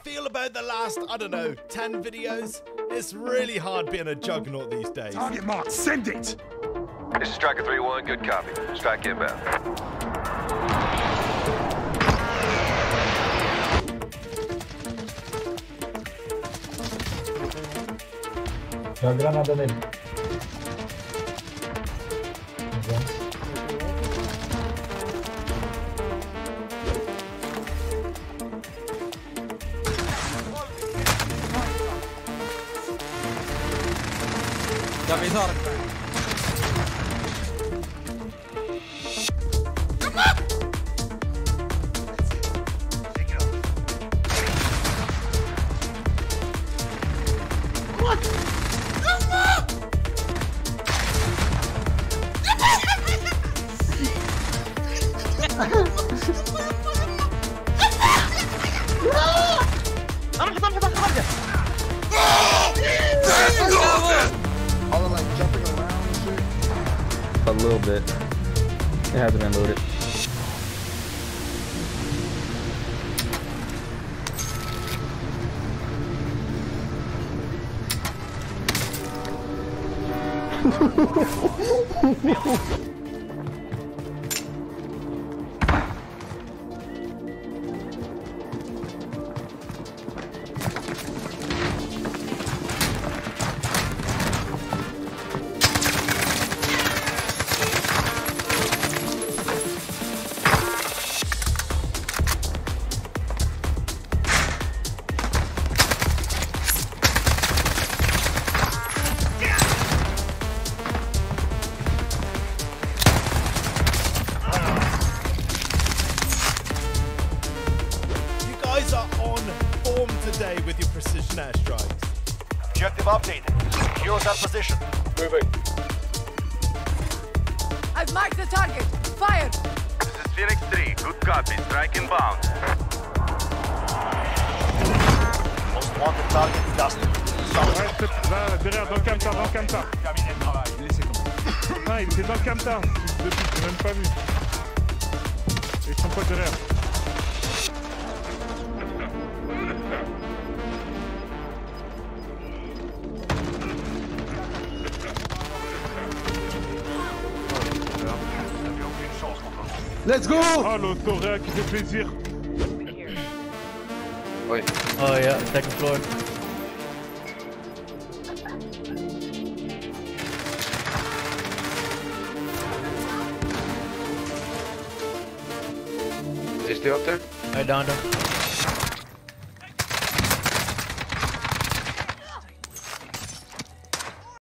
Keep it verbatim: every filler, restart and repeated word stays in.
feel about the last, I don't know, ten videos? It's really hard being a juggernaut these days. Target marked, send it! This is Striker three one, good copy. Strike inbound. Joga granada nele. Já fez a hora. All like jumping around and shit. A little bit. It hasn't been loaded. Today with your precision airstrikes. Objective updated. Secure that position. Moving. I've marked the target. Fire! This is Phoenix three. Good copy. Strike inbound. Most wanted target dusted. Ouais, là, derrière, dans le camtar, dans le camtar. Ah, il était dans le camtar. Depuis, je l'ai même pas vu. Et ils sont pas derrière. Let's go! Oh, l'autoréa qui fait plaisir. Oui. Oh yeah, second floor. Is he still up there? I downed him.